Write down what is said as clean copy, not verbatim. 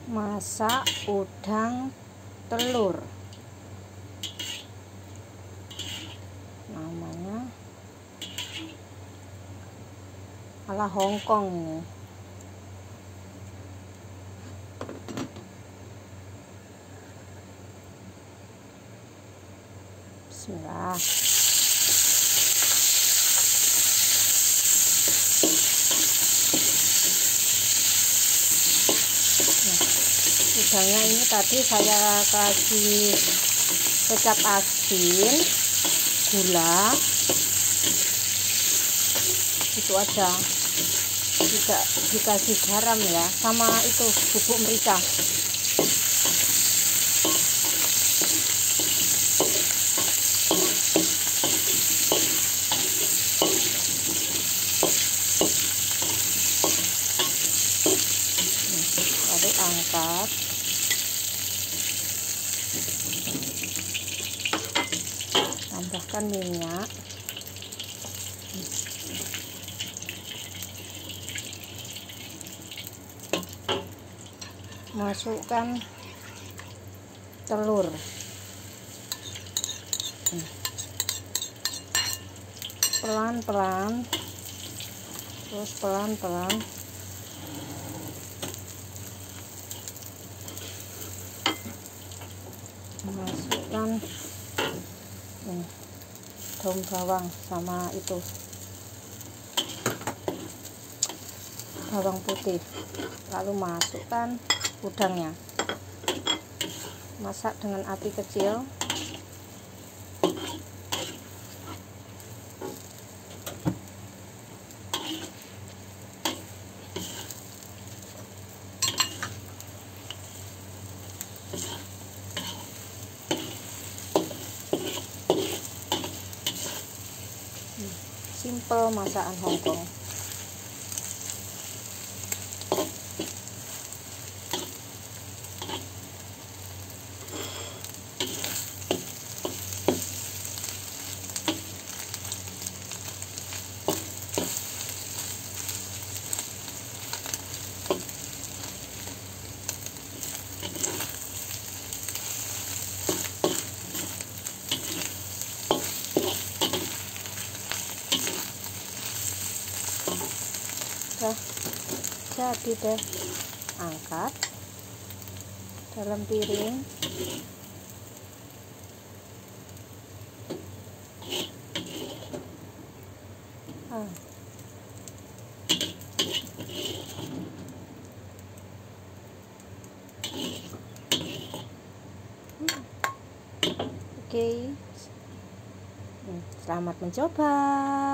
Masak udang telur, namanya ala Hongkong ini. Bismillah. Udangnya ini tadi saya kasih kecap asin, gula, itu aja, tidak dikasih garam ya, sama itu bubuk merica. Lalu angkat, tambahkan minyak, masukkan telur, pelan-pelan, terus pelan-pelan masukkan daun bawang sama itu bawang putih, lalu masukkan udangnya, masak dengan api kecil. Simple masakan Hongkong. Jadi deh, angkat dalam piring. Oke. Selamat mencoba.